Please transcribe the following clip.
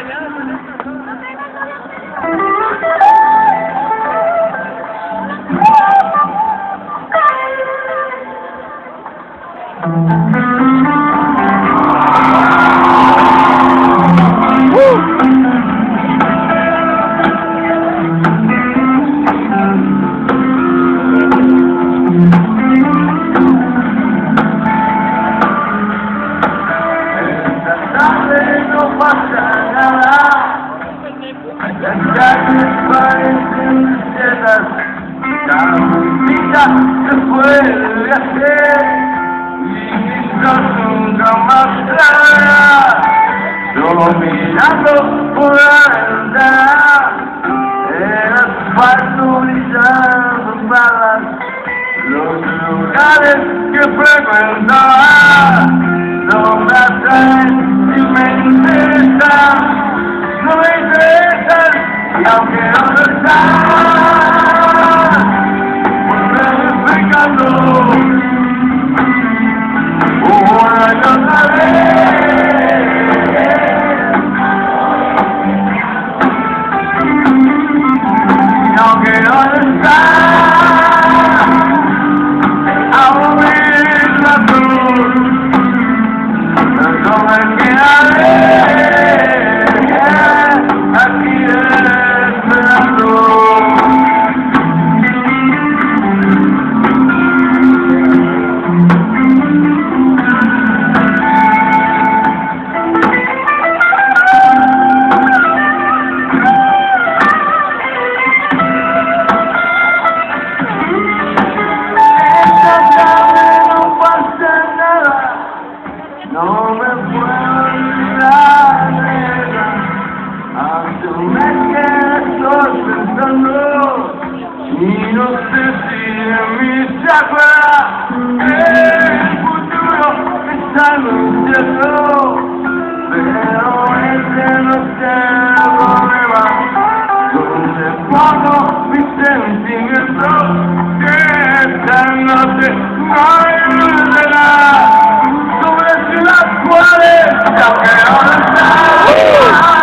No pasa nada, las calles parecen desiertas, la música se puede hacer y quizás nunca más traerá. Yo mirando por la ventana, el asfalto brillando en balas, los lugares que frecuentaba no me atraen. Me interesan, no me interesan, y aunque no lo están, volveré pecando una y otra vez. Y aunque no lo están, aún me la cruz. No me quedaré aquí esperando. No pasa nada. No me puedo olvidar de ella, hace un mes que estoy pensando, y no sé si de mí se acuerda. El futuro está anunciado, pero ese no es el problema, donde pongo mis sentimientos, que esta noche no hay luz de nada. Las cuales ya que ahora está